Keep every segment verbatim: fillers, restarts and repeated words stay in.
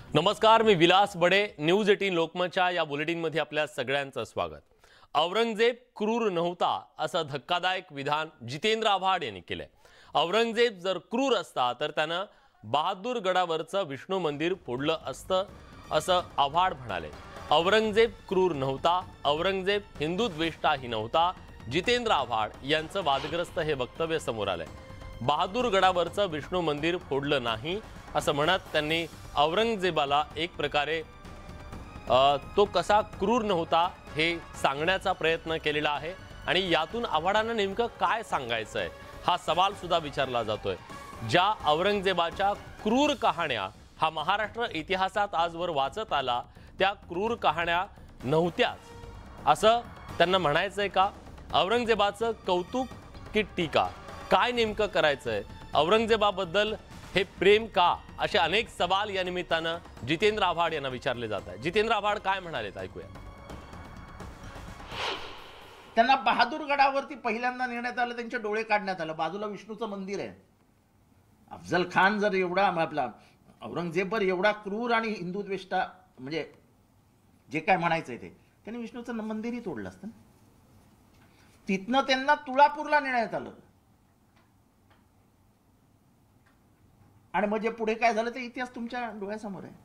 नमस्कार, मी विलास बडे. न्यूज अठरा लोकमतच्या या बुलेटिनमध्ये आपल्या सगळ्यांचं स्वागत. औरंगजेब क्रूर नव्हता असं धक्कादायक विधान जितेंद्र आव्हाड यांनी केलंय. औरंगजेब जर क्रूर असता तर त्यानं बहादूरगडावरचं विष्णू मंदिर फोडलं असतं असं आव्हाड म्हणाले. औरंगजेब क्रूर नव्हता, औरंगजेब हिंदू द्वेष्टाही नव्हता. जितेंद्र आव्हाड यांचं वादग्रस्त हे वक्तव्य समोर आलंय. बहादूरगडावरचं विष्णू मंदिर फोडलं नाही असं म्हणत त्यांनी औरंगजेबाला एक प्रकारे तो कसा क्रूर नव्हता हे सांगण्याचा प्रयत्न केलेला आहे. आणि यातून आव्हाडांना नेमकं काय सांगायचं आहे हा सवाल सुद्धा विचारला जातोय. ज्या औरंगजेबाच्या क्रूर कहाण्या हा महाराष्ट्र इतिहासात आजवर वाचत आला त्या क्रूर कहाण्या नव्हत्याच असं त्यांना म्हणायचंय का? औरंगजेबाचं कौतुक की टीका, काय नेमकं करायचंय? औरंगजेबाबद्दल हे प्रेम का? असे अनेक सवाल या निमित्तानं जितेंद्र आव्हाड यांना विचारले जात आहेत. जितेंद्र आव्हाड काय म्हणालेत ऐकूया. त्यांना बहादूरगडावरती पहिल्यांदा नेण्यात आलं, त्यांचे डोळे काढण्यात आलं. बाजूला विष्णूचं मंदिर आहे. अफजल खान जर एवढा आपला औरंगजेबवर एवढा क्रूर आणि हिंदू द्वेष्टा म्हणजे जे काय म्हणायचंय ते, त्यांनी विष्णूचं मंदिरही तोडलं असतं. तिथनं त्यांना तुळापूरला नेण्यात आलं आणि म्हणजे पुढे काय झालं ते इतिहास तुमच्या डोळ्यासमोर आहे.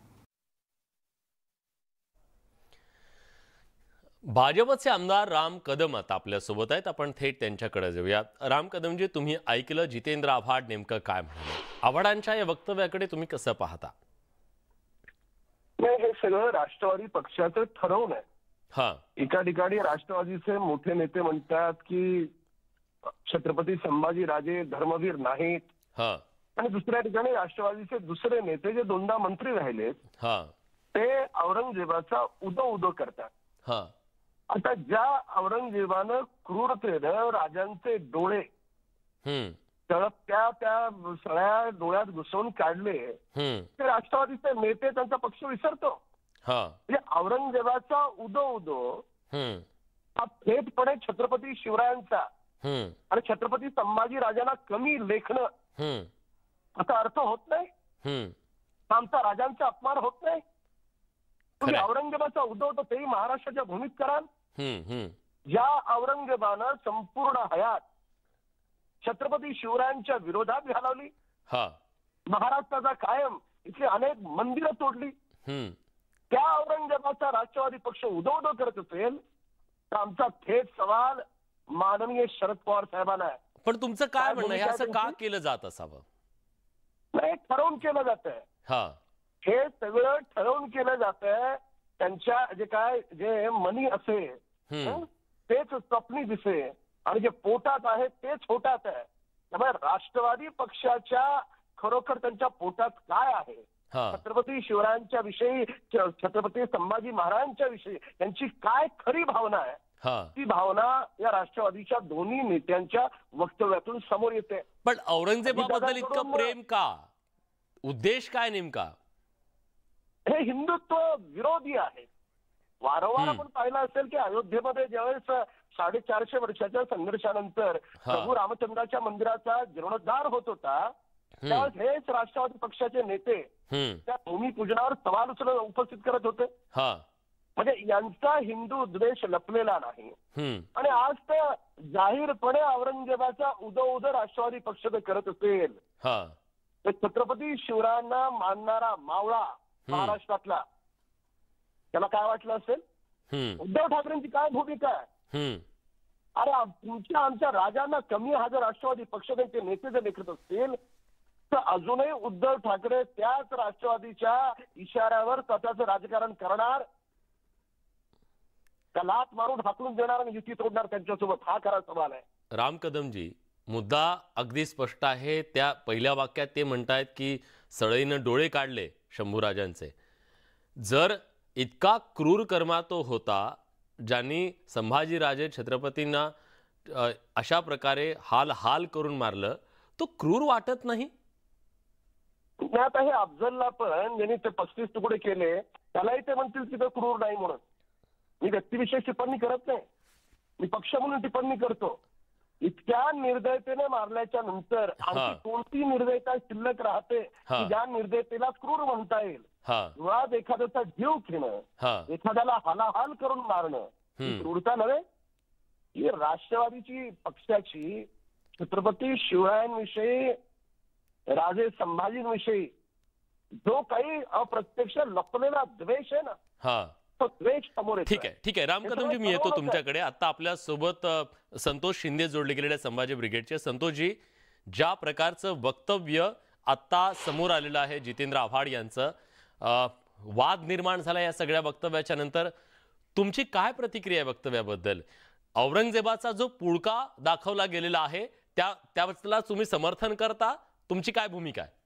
भाजपचे आमदार राम कदम आता आपल्या सोबत आहेत. आपण थेट त्यांच्याकडे जाऊयात. राम कदमजी, तुम्ही ऐकलं जितेंद्र आव्हाड नेमकं काय म्हणाले. आव्हाडांच्या या वक्तव्याकडे तुम्ही कसं पाहता? हे सगळं राष्ट्रवादी पक्षाचं ठरवून आहे. हा, एका ठिकाणी राष्ट्रवादीचे मोठे नेते म्हणतात की छत्रपती संभाजी राजे धर्मवीर नाहीत, हा, आणि दुसऱ्या ठिकाणी राष्ट्रवादीचे दुसरे नेते जे दोनदा मंत्री राहिलेत हा, ते औरंगजेबाचा उदो उदो करतात. हा, आता ज्या औरंगजेबानं क्रूरतेनं राजांचे डोळे हम्म तळपत्या त्या सगळ्या डोळ्यात घुसवून काढले, हम्म ते राष्ट्रवादीचे नेते त्यांचा पक्ष विसरतो. हा, म्हणजे औरंगजेबाचा उदो उदो हम्म हा थेटपणे छत्रपती शिवरायांचा हम्म आणि छत्रपती संभाजी राजांना कमी लेखणं हम्म असा अर्थ होत नाही. हम्म आमचा राजांचा अपमान होत नाही. तुम्ही खरंय. औरंगजेबाचा उदो होतो तेही महाराष्ट्राच्या भूमीत कराल. हम्म हम्म ज्या औरंगजेबानं संपूर्ण हयात छत्रपती शिवरायांच्या विरोधात घालवली, हा, महाराष्ट्राचा कायम इथली अनेक मंदिरं तोडली, हम्म त्या औरंगजेबाचा राष्ट्रवादी पक्ष उदो उदो करत असेल तर आमचा थेट सवाल माननीय शरद पवार साहेबांना आहे. पण तुमचं काय काय म्हणणं आहे, भूमिका असं आहे का तुमची? केलं जात असावं? नाही, ठरवून केलं जात आहे. हा, हे सगळं ठरवून केलं जात आहे. त्यांच्या जे काय जे मनी असे हम्म हं, तेच स्वप्नी दिसे आणि जे पोटात आहे तेच होटात आहे. त्यामुळे राष्ट्रवादी पक्षाच्या खरोखर त्यांच्या पोटात काय आहे, हा, छत्रपती शिवरायांच्या विषयी, छ- छत्रपती संभाजी महाराजांच्या विषयी त्यांची काय खरी भावना आहे, हा. ती भावना या राष्ट्रवादीच्या दोन्ही नेत्यांच्या वक्तव्यातून समोर येते. पण औरंगजेबाबद्दल इतकं अजितदादांकडून प्रेम का? उद्देश काय नेमका? हे हिंदुत्व विरोधी आहे. वारंवार हम्म. आपण पाहिलं असेल की अयोध्येमध्ये ज्यावेळेस साडेचारशे वर्षाच्या संघर्षानंतर हा. प्रभू रामचंद्राच्या मंदिराचा जीर्णोद्धार होत होता, त्यावेळेस हेच राष्ट्रवादी पक्षाचे नेते हम्म त्या भूमिपूजनावर सवाल उचलून उपस्थित करत होते. हा, म्हणजे यांचा हिंदू द्वेष लपलेला नाही. हम्म आणि आज ते जाहीरपणे औरंगजेबाचा उदो उदो राष्ट्रवादी पक्ष ते करत असेल हा, तर छत्रपती शिवरायांना मानणारा मावळा महाराष्ट्रातला त्याला काय वाटलं असेल? हम्म उद्धव ठाकरेंची काय भूमिका आहे? हम्म अरे आम- तुमच्या आमच्या राजांना कमी हा जर राष्ट्रवादी पक्ष त्यांचे नेते जर लेखत असतील तर अजूनही उद्धव ठाकरे त्याच राष्ट्रवादीच्या इशाऱ्यावर स्वतःचं राजकारण करणार, त्या लात मारून हाकलून देणार आणि युती तोडणार त्यांच्यासोबत, हा खरा सवाल आहे. राम कदमजी, मुद्दा अगदी स्पष्ट आहे. त्या पहिल्या वाक्यात ते म्हणतायत की सळईनं डोळे काढले शंभूराजांचे. जर इतका क्रूर कर्मा तो होता ज्यांनी संभाजीराजे छत्रपतींना अ, अशा प्रकारे हाल हाल करून मारलं, तो क्रूर वाटत नाही? नाही, आता हे अफजलला पण ज्यांनी ते पस्तीस तुकडे केले त्यालाही ते म्हणतील की तो क्रूर नाही म्हणून. मी व्यक्तिविशेष टिप्पणी करत नाही, मी पक्ष म्हणून टिप्पणी करतो. इतक्या निर्दयतेने मारल्याच्या नंतर आणखी कोणती निर्दयता शिल्लक राहते की ज्या निर्दयतेला क्रूर म्हणता येईल? हा मुळात एखाद्याचा जीव घेणं, हा एखाद्याला हालाहाल करून मारणं ही हम्म. क्रूरता नव्हे. ही राष्ट्रवादीची पक्षाची छत्रपती शिवरायांविषयी, राजे संभाजींविषयी जो काही अप्रत्यक्ष लपलेला द्वेष आहे ना, हा तो द्वेष समोर येतो. ठीक आहे ठीक आहे राम कदमजी, मी येतो तुमच्याकडे. आता आपल्या सोबत अ, संतोष शिंदे जोडले गेलेले संभाजी ब्रिगेडचे. संतोषजी, ज्या प्रकारचं वक्तव्य आता समोर आलेलं आहे जितेंद्र आव्हाड यांचं, अ, वाद निर्माण झाला या सगळ्या वक्तव्याच्या नंतर, तुमची काय प्रतिक्रिया आहे वक्तव्याबद्दल? औरंगजेबाचा जो पुळका दाखवला गेलेला आहे त्या त्याला तुम्ही समर्थन करता? तुमची काय भूमिका आहे?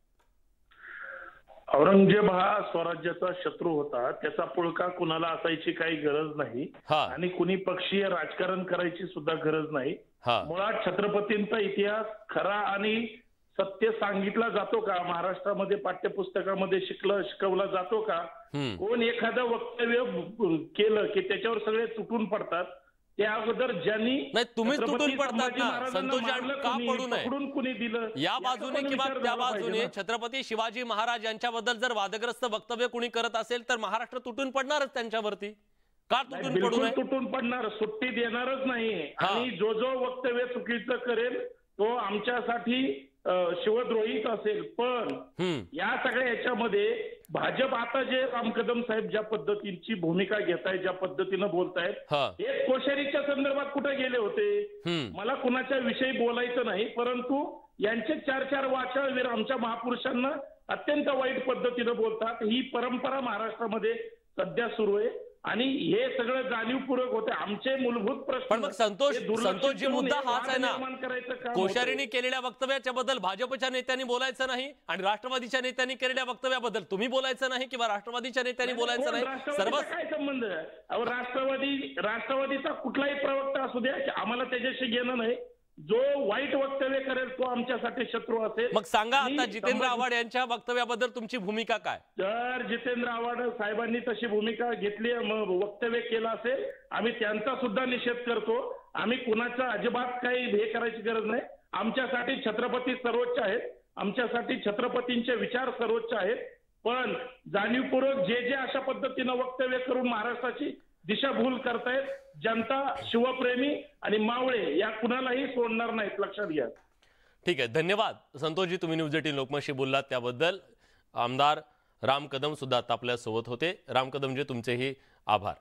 औरंगजेब हा स्वराज्याचा शत्रू होता. त्याचा पुळका कुणाला असायची काही गरज नाही हा आणि कुणी पक्षीय राजकारण करायची सुद्धा गरज नाही. हा मुळात छत्रपतींचा इतिहास खरा आणि सत्य सांगितला जातो का? महाराष्ट्रामध्ये पाठ्यपुस्तकामध्ये शिकलं शिकवला जातो का? हम्म कोण एखादं वक्तव्य केलं की त्याच्यावर सगळे तुटून पडतात. त्या अगोदर ज्यांनी नाही, तुम्ही छत्रपती तुटून पडतात संभाजी ना, महाराजांना संतोषजी, मारलं का कोणी, पडू नये? पकडून कुणी दिलं, या याचा बाजूने पण किंवा विचार त्या झाला पाहिजे बाजूने ना. छत्रपती शिवाजी महाराज यांच्याबद्दल जर वादग्रस्त वक्तव्य कुणी करत असेल तर महाराष्ट्र तुटून पडणारच त्यांच्यावरती. का नाही, तुटून पडू बिलकुल नये? तुटून पडणार, सुट्टी देणारच नाही. हा. आणि जो जो वक्तव्य चुकीचं करेल तो आमच्यासाठी अं, शिवद्रोहीच असेल. पण हम्म या सगळ्या याच्यामध्ये भाजप आता जे राम कदम साहेब ज्या पद्धतीची भूमिका घेतायत, ज्या पद्धतीनं बोलतायत, हा हे कोश्यारीच्या संदर्भात कुठे गेले होते? हम्म मला कुणाच्या विषयी बोलायचं नाही, परंतु यांचे चार चार वाचाळवीर आमच्या महापुरुषांना अत्यंत वाईट पद्धतीनं बोलतात. ही परंपरा महाराष्ट्रामध्ये सध्या सुरू आहे आणि हे सगळं जाणीवपूर्वक होते. आमचे मूलभूत प्रश्न, पण मग संतोष हे दुर्लक्षित संतोषजी, करून मुद्दा हे हाच वाद आहे ना, निर्माण करायचं काम कोश्यारीने होतंय. केलेल्या वक्तव्याच्या बद्दल भाजपच्या नेत्यांनी बोलायचं नाही आणि राष्ट्रवादीच्या नेत्यांनी केलेल्या वक्तव्याबद्दल तुम्ही बोलायचं नाही किंवा राष्ट्रवादीच्या नेत्यांनी बोलायचं कोण नाही. राष्ट्रवादीचा सर्व काय संबंध आहे? अहो, राष्ट्रवादी राष्ट्रवादीचा कुठलाही प्रवक्ता असू द्या, आम्हाला त्याच्याशी घेणं नाही. जो वाईट वक्तव्य करेल तो आमच्यासाठी शत्रू असेल. मग सांगा आणि आता जितेंद्र संभाजी- आव्हाड यांच्या वक्तव्याबद्दल तुमची भूमिका काय? जर जितेंद्र आव्हाड साहेबांनी तशी भूमिका घेतली, म- वक्तव्य केलं असेल, आम्ही त्यांचा सुद्धा निषेध करतो. आम्ही कुणाचा अजिबात काही हे करायची गरज नाही. आमच्यासाठी छत्रपती सर्वोच्च आहेत, आमच्यासाठी छत्रपतींचे विचार सर्वोच्च आहेत. पण जाणीवपूर्वक जे जे अशा पद्धतीनं वक्तव्य करून महाराष्ट्राची दिशाभूल करतायत, जनता शिवप्रेमी आणि मावळे या कुणालाही सोडणार नाहीत, लक्षात घ्या. ठीक आहे, धन्यवाद संतोषजी, तुम्ही न्यूज एटीन लोकमतशी बोललात त्याबद्दल. आमदार राम कदम सुद्धा आता आपल्या सोबत होते. राम कदमजी, तुमचेही आभार.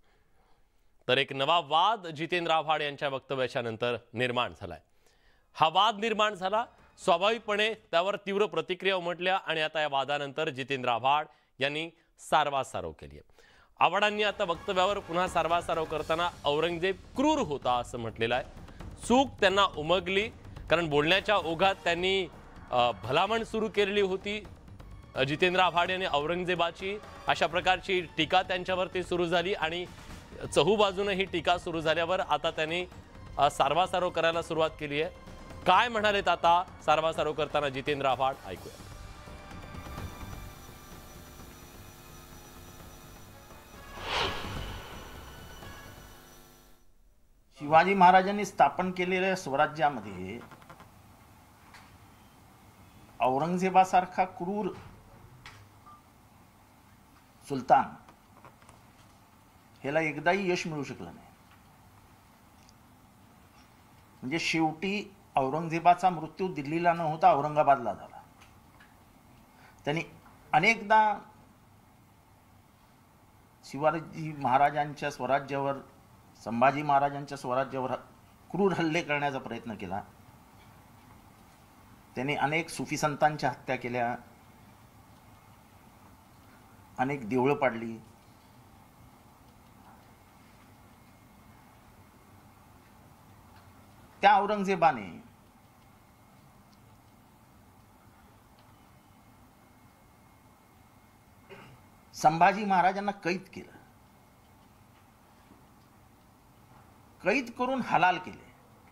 तर एक नवा वाद जितेंद्र आव्हाड यांच्या वक्तव्याच्या नंतर निर्माण झालाय. हा वाद निर्माण झाला, स्वाभाविकपणे त्यावर तीव्र प्रतिक्रिया उमटल्या आणि आता या वादानंतर जितेंद्र आव्हाड यांनी सारवासारव केली आहे. आव्हाडांनी आता वक्तव्यावर पुन्हा सारवासारव करताना औरंगजेब क्रूर होता असं म्हटलेलं आहे. चूक त्यांना उमगली, कारण बोलण्याच्या ओघात त्यांनी अ, भलामण सुरू केलेली होती. अ, जितेंद्र आव्हाड यांनी औरंगजेबाची अशा प्रकारची टीका त्यांच्यावरती सुरू झाली आणि चहूबाजूने ही टीका सुरू झाल्यावर आता त्यांनी अ, सारवासारव करायला सुरुवात केली आहे. काय म्हणालेत आता सारवासारव करताना जितेंद्र आव्हाड, ऐकूया. शिवाजी महाराजांनी स्थापन केलेल्या स्वराज्यामध्ये औरंगजेबासारखा क्रूर सुलतान ह्याला एकदाही यश मिळू शकलं नाही. म्हणजे शेवटी औरंगजेबाचा मृत्यू दिल्लीला न होता औरंगाबादला झाला. त्यांनी अनेकदा शिवाजी महाराजांच्या स्वराज्यावर, संभाजी महाराजांच्या स्वराज्यावर क्रूर हल्ले करण्याचा प्रयत्न केला. त्यांनी अनेक सुफी संतांच्या हत्या केल्या, अनेक देवळं पाडली. त्या औरंगजेबाने संभाजी महाराजांना कैद केलं, कैद करून हलाल केले.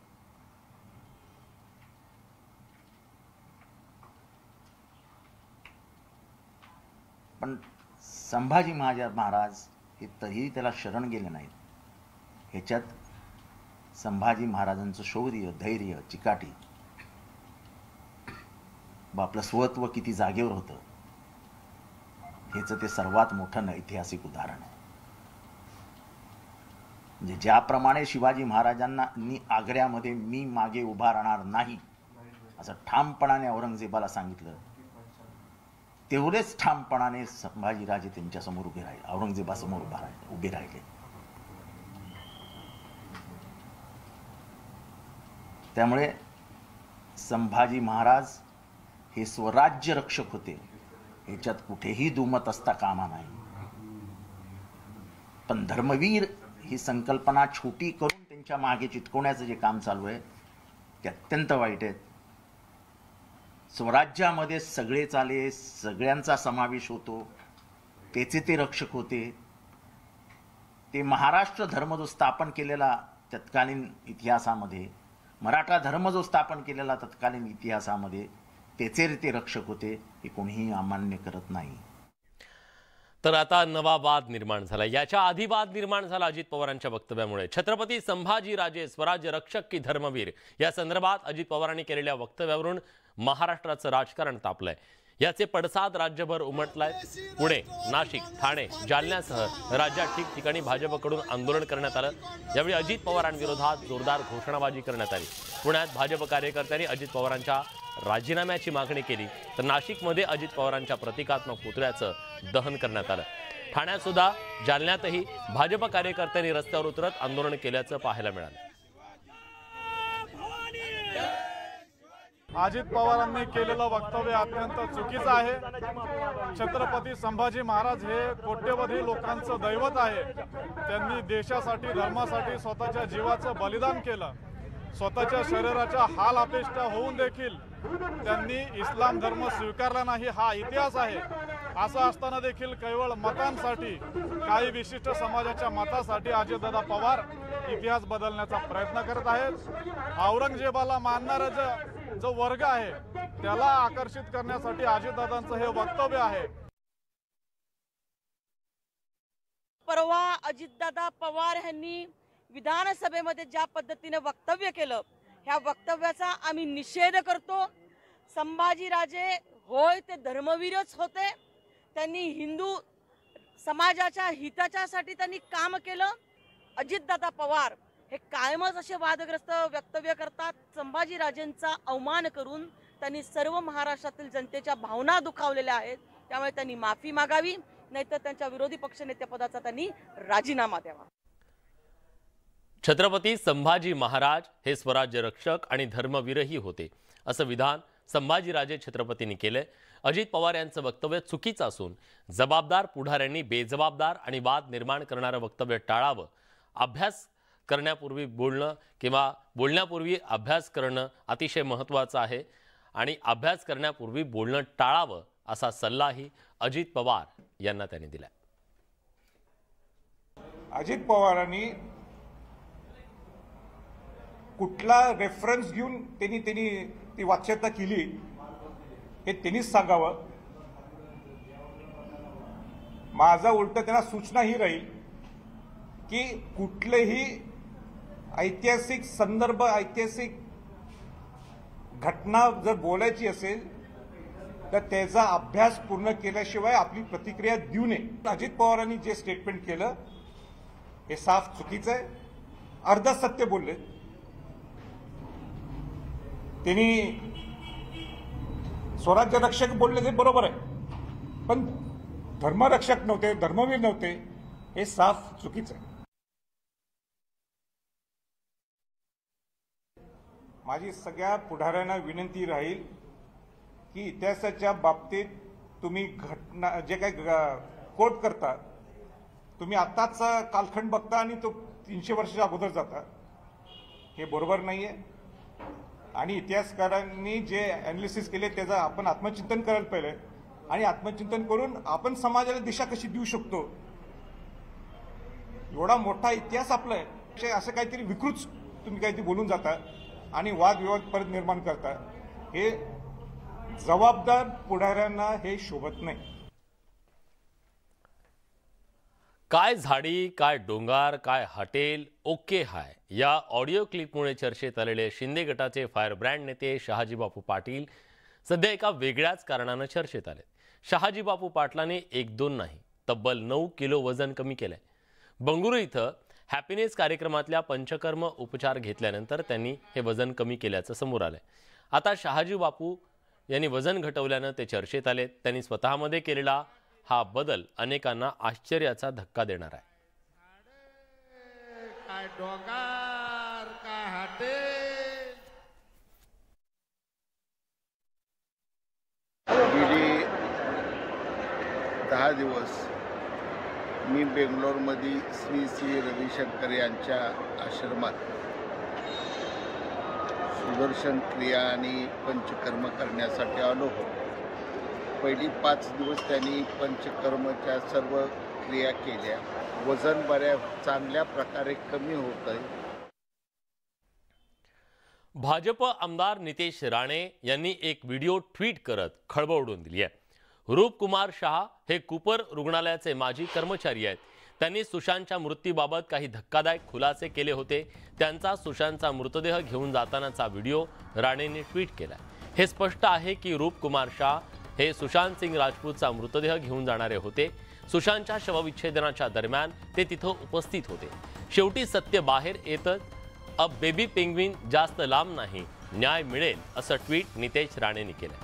पण संभाजी महाराज हे तरीही त्याला शरण गेले नाहीत. ह्याच्यात संभाजी महाराजांचं शौर्य, धैर्य, चिकाटी, आपलं स्वत्व किती जागेवर होतं हेच ते सर्वात मोठं ऐतिहासिक उदाहरण आहे. म्हणजे ज्याप्रमाणे शिवाजी महाराजांना नी आग्र्यामध्ये मी मागे उभा राहणार नाही असं ठामपणाने औरंगजेबाला सांगितलं, तेवढेच ठामपणाने संभाजीराजे त्यांच्यासमोर उभे राहिले, औरंगजेबासमोर उभा राहिले उभे राहिले. त्यामुळे संभाजी महाराज हे स्वराज्य रक्षक होते, ह्याच्यात कुठेही दुमत असता कामा नाही. पण धर्मवीर ही संकल्पना छोटी करून त्यांच्या मागे चिटकवण्याचं जे काम चालू आहे ते अत्यंत वाईट आहे. स्वराज्यामध्ये सगळे चाले, सगळ्यांचा समावेश होतो, त्याचे ते रक्षक होते. ते महाराष्ट्र धर्म जो स्थापन केलेला तत्कालीन इतिहासामध्ये, मराठा धर्म जो स्थापन केलेला तत्कालीन इतिहासामध्ये, त्याचे ते रक्षक होते, हे कोणीही अमान्य करत नाही. तर आता नवा वाद निर्माण झाला. याच्या आधी वाद निर्माण झाला अजित पवारांच्या वक्तव्यामुळे. छत्रपती संभाजीराजे स्वराज्य रक्षक की धर्मवीर या संदर्भात अजित पवारांनी केलेल्या वक्तव्यावरून महाराष्ट्राचं राजकारण तापलंय. याचे पडसाद राज्यभर उमटलाय. पुणे, नाशिक, ठाणे, जालन्यासह राज्यात ठिकठिकाणी भाजपकडून आंदोलन करण्यात आलं. यावेळी अजित पवारांविरोधात जोरदार घोषणाबाजी करण्यात आली. पुण्यात भाजप कार्यकर्त्यांनी अजित पवारांच्या राजीनाम्याची मागणी केली, तर नाशिकमध्ये अजित पवारांच्या प्रतिकात्मक पुतळ्याचं दहन करण्यात आलं. ठाण्यात सुद्धा, जालन्यातही भाजप कार्यकर्त्यांनी रस्त्यावर उतरत आंदोलन केल्याचं पाहायला मिळालं. अजित पवारांनी केलेलं वक्तव्य अत्यंत चुकीचं आहे. छत्रपती संभाजी महाराज हे कोट्यवधी लोकांचं दैवत आहे. त्यांनी देशासाठी, धर्मासाठी स्वतःच्या जीवाचं बलिदान केलं. स्वतःच्या शरीराच्या हाल अपेष्टा होऊन देखील त्यांनी इस्लाम धर्म स्वीकारला नाही, हा इतिहास आहे. असं असताना देखील केवळ मतांसाठी, काही विशिष्ट समाजाच्या मतासाठी अजितदादा पवार इतिहास बदलण्याचा प्रयत्न करत आहेत. औरंगजेबाला मानणारा जो जो वर्ग आहे त्याला आकर्षित करण्यासाठी अजितदादांचं हे वक्तव्य आहे. परवा अजितदादा पवार यांनी विधानसभेमध्ये ज्या पद्धतीने वक्तव्य केलं, ह्या वक्तव्याचा आम्ही निषेध करतो. संभाजीराजे होय ते धर्मवीरच होते. त्यांनी हिंदू समाजाच्या हिताच्यासाठी त्यांनी काम केलं. अजितदादा पवार हे कायमच असे वादग्रस्त वक्तव्य करतात. संभाजीराजेंचा अवमान करून त्यांनी सर्व महाराष्ट्रातील जनतेच्या भावना दुखावलेल्या आहेत. त्यामुळे त्यांनी माफी मागावी, नाहीतर त्यांच्या विरोधी पक्षनेतेपदाचा त्यांनी राजीनामा द्यावा. छत्रपती संभाजी महाराज हे स्वराज्य रक्षक आणि धर्मवीरही होते, असं विधान संभाजीराजे छत्रपतींनी केले. अजित पवार यांचं वक्तव्य चुकीचं असून जबाबदार पुढाऱ्यांनी बेजबाबदार आणि वाद निर्माण करणारं वक्तव्य टाळावं. अभ्यास करण्यापूर्वी बोलणं किंवा बोलण्यापूर्वी अभ्यास करणं अतिशय महत्त्वाचं आहे आणि अभ्यास करण्यापूर्वी बोलणं टाळावं असा सल्लाही अजित पवार यांना त्यांनी दिला. अजित पवारांनी कुठला रेफरन्स घेऊन त्यांनी त्यांनी ती वाच्यता केली हे त्यांनीच सांगावं. माझा उलट त्यांना सूचना ही राहील की कुठलेही ऐतिहासिक संदर्भ, ऐतिहासिक घटना जर बोलायची असेल तर त्याचा अभ्यास पूर्ण केल्याशिवाय आपली प्रतिक्रिया देऊ नये. अजित पवारांनी जे स्टेटमेंट केलं हे साफ चुकीचं आहे, अर्ध सत्य बोलले. त्यांनी स्वराज्य रक्षक बोलले ते बरोबर आहे, पण धर्मरक्षक नव्हते, धर्मवीर नव्हते, हे साफ चुकीचं आहे. माझी सगळ्या पुढाऱ्यांना विनंती राहील की इतिहासाच्या बाबतीत तुम्ही घटना जे काही कोट करता, तुम्ही आताचा कालखंड बघता आणि तो तीनशे वर्षाच्या अगोदर जाता, हे बरोबर नाहीये. आणि इतिहासकारांनी जे अॅनालिसिस केले त्याचं आपण आत्मचिंतन करायला पाहिजे आणि आत्मचिंतन करून आपण समाजाला दिशा कशी देऊ शकतो. एवढा मोठा इतिहास आपला आहे, असं काहीतरी विकृत तुम्ही काहीतरी बोलून जाता आणि वादविवाद परत निर्माण करता, हे जबाबदार पुढाऱ्यांना हे शोभत नाही. काय झाडी, काय डोंगर, काय हॉटेल, ओके हाय या ऑडिओ क्लिपमुळे चर्चेत आलेले शिंदे गटाचे फायर ब्रँड नेते शहाजी बापू पाटील सध्या एका वेगळ्याच कारणानं चर्चेत आले. शहाजी बापू पाटलाने एक दोन नाही तब्बल नऊ किलो वजन कमी केलंय। बंगळुरू इथं हॅपीनेस कार्यक्रमातल्या पंचकर्म उपचार घेतल्यानंतर त्यांनी हे वजन कमी केल्याचं समोर आलंय। आता शहाजी बापू यांनी वजन घटवल्यानं ते चर्चेत आले। त्यांनी स्वतःमध्ये केलेला हा बदल अनेकांना आश्चर्याचा धक्का देणार आहे। काय डोंगर काय हाटे गेली दहा दिवस मी बेंगलोरमध्ये श्री श्री रविशंकर यांच्या आश्रमात सुदर्शन क्रिया आणि पंचकर्म करण्यासाठी आलो होतो। पहिली पाच दिवस त्यांनी पंचकर्मच्या सर्व क्रिया केल्या। वजन बऱ्या चांगल्या प्रकारे कमी होत आहे। भाजप आमदार नितेश राणे यांनी एक व्हिडिओ ट्विट करत खळबळ उडवून दिली आहे। रूपकुमार शहा हे कूपर रुग्णालयाचे माजी कर्मचारी आहेत। त्यांनी सुशांतच्या मृत्यूबाबत काही धक्कादायक खुलासे केले होते। त्यांचा सुशांतचा मृतदेह घेऊन जातानाचा व्हिडिओ राणेंनी ट्विट केला। हे स्पष्ट आहे की रूपकुमार शहा हे सुशांत सिंग राजपूतचा मृतदेह घेऊन जाणारे होते। सुशांतच्या शवविच्छेदनाच्या दरम्यान ते तिथं उपस्थित होते। शेवटी सत्य बाहेर येतच अब बेबी पेंग्विन जास्त लांब नाही, न्याय मिळेल असं ट्विट नितेश राणेंनी केलं।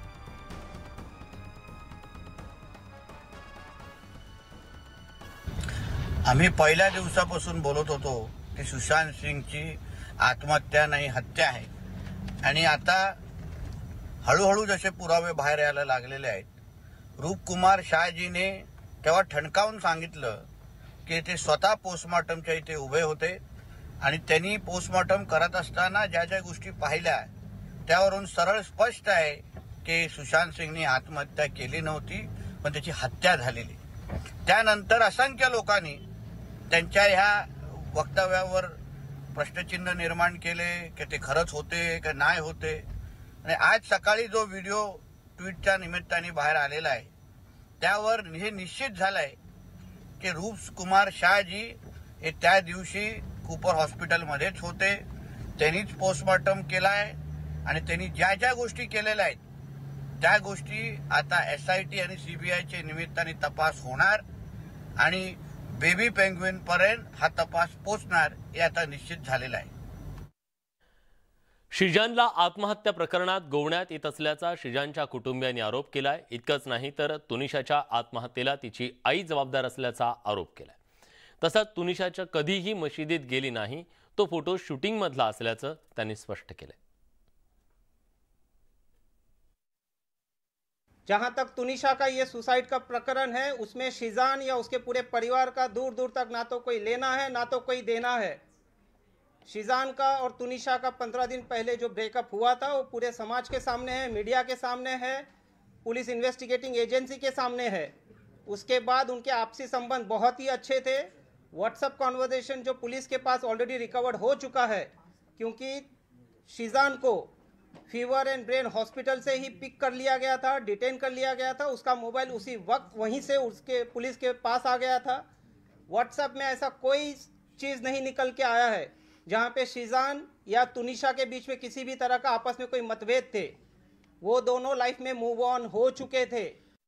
आम्ही पहिल्या दिवसापासून बोलत होतो की सुशांत सिंगची आत्महत्या नाही हत्या आहे आणि आता हळूहळू जसे पुरावे बाहेर यायला लागलेले आहेत, रूपकुमार शहाजीने तेव्हा ठणकावून सांगितलं की ते स्वतः पोस्टमॉर्टमच्या इथे उभे होते आणि त्यांनी पोस्टमॉर्टम करत असताना ज्या ज्या गोष्टी पाहिल्या त्यावरून सरळ स्पष्ट आहे की सुशांत सिंगने आत्महत्या केली नव्हती पण त्याची हत्या झालेली। त्यानंतर असंख्य लोकांनी त्यांच्या ह्या वक्तव्यावर प्रश्नचिन्ह निर्माण केले की ते खरंच होते की नाही होते आणि आज सकाळी जो व्हिडिओ ट्विटच्या निमित्ताने बाहेर आलेला आहे त्यावर हे निश्चित झालंय की रूपकुमार शहाजी हे त्या दिवशी कूपर हॉस्पिटलमध्येच होते। त्यांनीच पोस्टमॉर्टम केलाय आणि त्यांनी ज्या ज्या गोष्टी केलेल्या आहेत त्या गोष्टी आता एसआयटी आणि सीबीआयच्या निमित्ताने तपास होणार आणि बेबी पेंग्विन पर्यंत हा तपास पोहोचणार हे आता निश्चित झालेलं आहे। श्रीजानला आत्महत्या प्रकरणात गोवण्यात येत असल्याचा श्रीजानच्या कुटुंबियांनी आरोप केलाय। इतकंच नाही तर तुनिशाच्या आत्महत्येला तिची आई जबाबदार असल्याचा आरोप केलाय। तसंच तुनिशाच्या कधीही मशिदीत गेली नाही, तो फोटो शूटिंग मधला असल्याचं त्यांनी स्पष्ट केलंय। जहां तक तुनिशा का ये सुसाइड का प्रकरण है उसमें शिजान या उसके पूरे परिवार का दूर दूर तक ना तो कोई लेना है ना तो कोई देना है। शिजान का और तुनिशा का पंद्रह दिन पहले जो ब्रेकअप हुआ था वो पूरे समाज के सामने है, मीडिया के सामने है, पुलिस इन्वेस्टिगेटिंग एजेंसी के सामने है। उसके बाद उनके आपसी संबंध बहुत ही अच्छे थे। व्हाट्सएप कॉन्वर्सेशन जो पुलिस के पास ऑलरेडी रिकवर्ड हो चुका है क्योंकि शिजान को फीवर एंड ब्रेन हॉस्पिटल से ही पिक कर लिया गया था, डिटेन कर लिया गया था। उसका मोबाइल उसी वक्त वहीं से उसके पुलिस के पास आ गया था। व्हाट्सएप में ऐसा कोई चीज़ नहीं निकल के आया है जहां पे शिजान या तुनिशा के बीच में किसी भी तरह का आपस में कोई मतभेद थे। वो दोनों लाइफ में मूव ऑन हो चुके थे।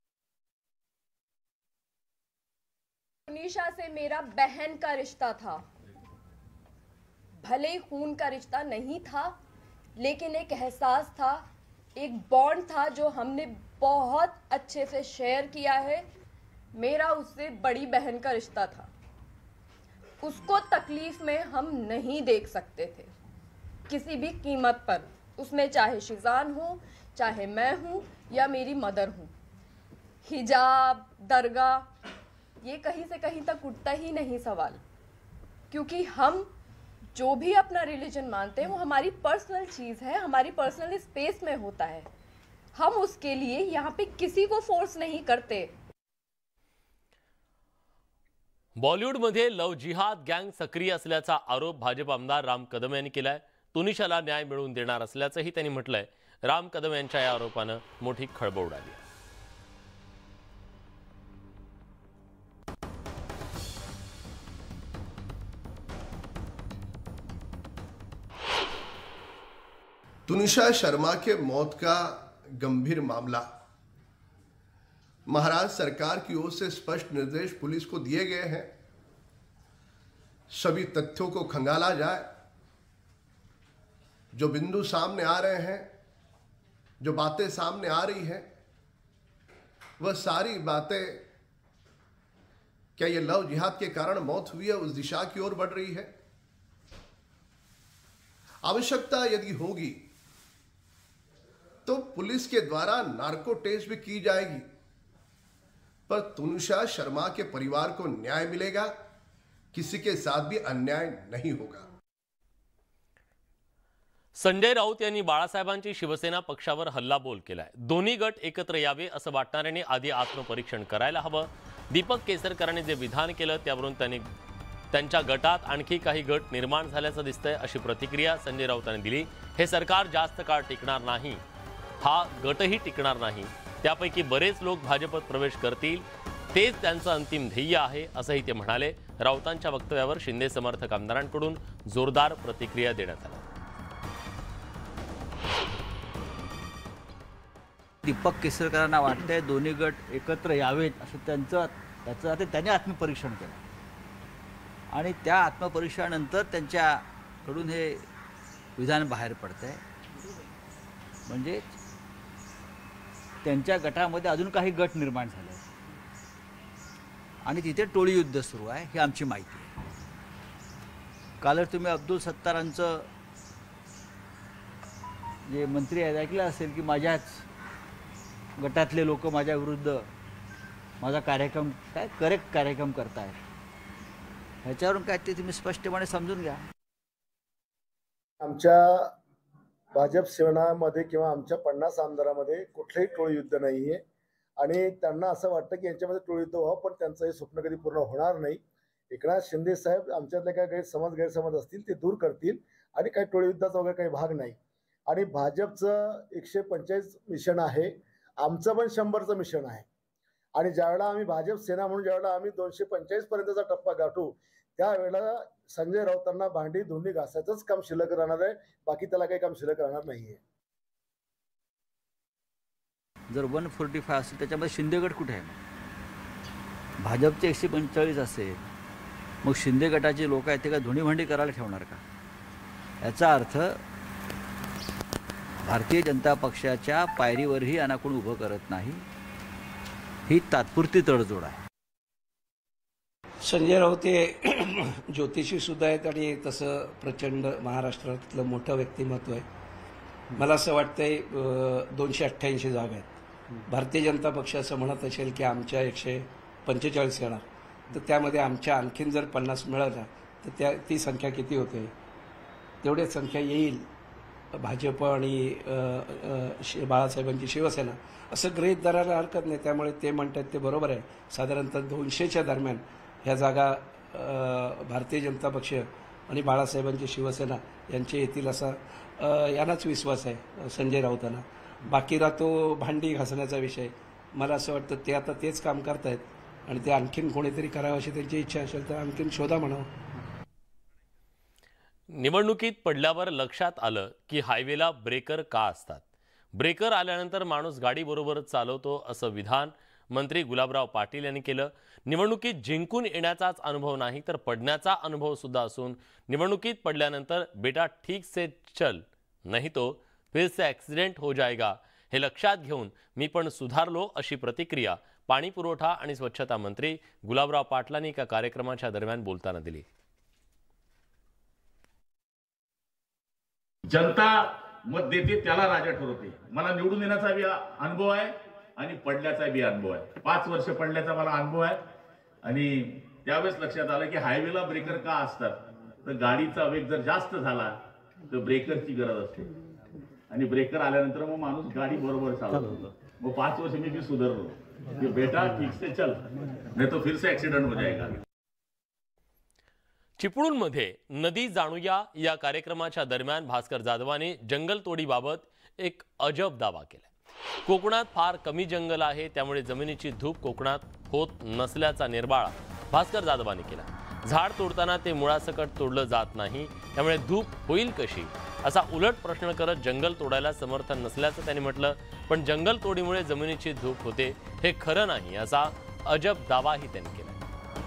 तुनिशा से मेरा बहन का रिश्ता था, भले ही खून का रिश्ता नहीं था लेकिन एक एहसास था, एक बॉन्ड था जो हमने बहुत अच्छे से शेयर किया है। मेरा उससे बड़ी बहन का रिश्ता था, उसको तकलीफ में हम नहीं देख सकते थे किसी भी कीमत पर, उसमें चाहे शिजान हो, चाहे मैं हूँ या मेरी मदर हूँ। हिजाब, दरगाह, ये कहीं से कहीं तक उठता ही नहीं सवाल, क्योंकि हम जो भी अपना रिलीजन मानते हैं वो हमारी पर्सनल चीज़ है, हमारी पर्सनल स्पेस में होता है। हम उसके लिए यहाँ पे किसी को फोर्स नहीं करते। बॉलिवूडमध्ये लव जिहाद गँग सक्रिय असल्याचा आरोप भाजप आमदार राम कदम यांनी केलाय। तुनिशाला न्याय मिळवून देणार असल्याचंही त्यांनी म्हटलंय। राम कदम यांच्या या आरोपानं मोठी खळबळ उडाली आहे। तुनिशा शर्मा के मौत का गंभीर मामला महाराज सरकार की ओर से स्पष्ट निर्देश पुलिस को दिए गए हैं, सभी तथ्यों को खंगाला जाए। जो बिंदु सामने आ रहे हैं, जो बातें सामने आ रही हैं, वह सारी बातें क्या ये लव जिहाद के कारण मौत हुई है उस दिशा की ओर बढ़ रही है? आवश्यकता यदि होगी तो पुलिस के द्वारा नार्को टेस्ट भी की जाएगी, पर तनुषा शर्मा के परिवार को न्याय मिलेगा, किसी के साथ भी अन्याय नहीं होगा। संजय राऊत यांनी बाळासाहेबांची शिवसेना पक्षावर हल्लाबोल केलाय। दोन्ही गट एकत्र यावे असं वाटणाऱ्यांनी आधी आत्मपरीक्षण करायला हवं। दीपक केसरकरांनी जे विधान केलं त्यावरून त्यांनी त्यांच्या गटात आणखी काही गट निर्माण झाल्याचं दिसतंय, अशी प्रतिक्रिया संजय राऊतांनी दिली। हे सरकार जास्त काळ टिकणार नाही, हा गटही टिकणार नाही, त्यापैकी बरेच लोक भाजपत प्रवेश करतील, तेच त्यांचं अंतिम ध्येय आहे असंही ते म्हणाले। राऊतांच्या वक्तव्यावर शिंदे समर्थक आमदारांकडून जोरदार प्रतिक्रिया देण्यात आली। दीपक केसरकरांना वाटतंय दोन्ही गट एकत्र यावेत असं त्यांचं त्याचं आता त्यांनी आत्मपरीक्षण केलं आणि त्या आत्मपरीक्षणानंतर त्यांच्याकडून हे विधान बाहेर पडतंय। म्हणजे त्यांच्या गटामध्ये अजून काही गट निर्माण झाले आणि तिथे टोळी युद्ध सुरू आहे, ही आमची माहिती आहे। कालच तुम्ही अब्दुल सत्तारांचं जे मंत्री आहेत ऐकलं असेल की माझ्याच गटातले लोक माझ्या विरुद्ध माझा कार्यक्रम काय करेक्ट कार्यक्रम करतायत, ह्याच्यावरून काय ते तुम्ही स्पष्टपणे समजून घ्या। आमच्या भाजप सेनामध्ये किंवा आमच्या पन्नास आमदारामध्ये कुठलंही टोळी युद्ध नाही आहे आणि त्यांना असं वाटतं की यांच्यामध्ये टोळी युद्ध व्हावं, पण त्यांचं हे स्वप्न कधी पूर्ण होणार नाही। एकनाथ शिंदे साहेब आमच्यातले काही गैरसमज गैरसमज असतील ते दूर करतील आणि काही टोळी युद्धाचा वगैरे काही भाग नाही। आणि भाजपचं एकशे पंचेचाळीस मिशन आहे, आमचं पण शंभरचं मिशन आहे आणि ज्यावेळेला आम्ही भाजप सेना म्हणून ज्यावेळेला आम्ही दोनशे पंचेचाळीस पर्यंतचा टप्पा गाठू त्यावेळेला संजय राऊतांना भांडी धुंडी घासायचंच काम शिल्लक राहणार आहे, बाकी त्याला काही काम शिल्लक राहणार नाहीये। जर वन फोर्टी फाय असेल त्याच्यामध्ये शिंदे गट कुठे आहे? भाजपचे एकशे पंचेचाळीस असेल मग शिंदे गटाचे लोक आहेत ते काय धुणी भांडी करायला ठेवणार का? याचा अर्थ भारतीय जनता पक्षाच्या पायरीवरही यांना कोण उभं करत नाही, ही तात्पुरती तडजोड आहे। संजय राऊत हे ज्योतिषी सुद्धा आहेत आणि तसं प्रचंड महाराष्ट्रातलं मोठं व्यक्तिमत्व आहे। मला असं वाटतंय दोनशे अठ्ठ्याऐंशी जागा आहेत। भारतीय जनता पक्ष असं म्हणत असेल की आमच्या एकशे पंचेचाळीस येणार, तर त्यामध्ये आमच्या आणखीन जर पन्नास मिळाल्या तर त्या ती संख्या किती होते? तेवढीच संख्या येईल भाजप आणि बाळासाहेबांची शिवसेना असं गृहीत धरायला हरकत नाही। त्यामुळे ते म्हणतात ते बरोबर आहे, साधारणतः दोनशेच्या दरम्यान ह्या जागा भारतीय जनता पक्ष आणि बाळासाहेबांची शिवसेना यांचे येतील असा यांनाच विश्वास आहे संजय राऊतांना। बाकी राहतो भांडी घासण्याचा विषय, मला असं वाटतं ते आता तेच काम करतायत आणि ते आणखीन कोणीतरी करावं अशी त्यांची इच्छा असेल तर आणखीन शोधा म्हणावं। निवडणुकीत पडल्यावर लक्षात आलं की हायवेला ब्रेकर का असतात। ब्रेकर आल्यानंतर माणूस गाडी बरोबर चालवतो असं विधान मंत्री गुलाबराव पाटील यांनी केलं। निवडणुकीत जिंकून येण्याचाच अनुभव नाही तर पडण्याचा अनुभव सुद्धा असून निवडणुकीत पडल्यानंतर बेटा ठीक से चल नहीं तो फिर से ॲक्सिडेंट हो जाएगा हे लक्षात घेऊन मी पण सुधारलो, अशी प्रतिक्रिया पाणी पुरवठा आणि स्वच्छता मंत्री गुलाबराव पाटलांनी एका कार्यक्रमाच्या दरम्यान बोलताना दिली। जनता मत देते त्याला राजा ठरवते। मला निवडून येण्याचा बी अनुभव आहे आणि पडल्याचा बी अनुभव आहे। पाच वर्ष पडल्याचा मला अनुभव आहे आणि त्यावेळेस लक्षात आलं की हायवेला ब्रेकर का असतात, तर गाडीचा वेग जर जास्त झाला तर ब्रेकरची गरज असते आणि ब्रेकर आल्यानंतर मग माणूस गाडी बरोबर चालवतो। मग पाच वर्ष मी बी सुधारलो की बेटा ठीक से चल नहीं तो फिर से ॲक्सिडेंट हो जाएगा। चिपळूणमध्ये नदी जाणूया या कार्यक्रमाच्या दरम्यान भास्कर जाधवांनी जंगलतोडीबाबत एक अजब दावा केला। कोकणात फार कमी जंगल आहे, त्यामुळे जमिनीची धूप कोकणात होत नसल्याचा निर्वाळा भास्कर जाधवांनी केला। झाड तोडताना ते मुळासकट तोडलं जात नाही, त्यामुळे धूप होईल कशी असा उलट प्रश्न करत जंगल तोडायला समर्थन नसल्याचं त्यांनी म्हटलं. पण जंगल तोडीमुळे जमिनीची धूप होते हे खरं नाही असा अजब दावाही त्यांनी केला.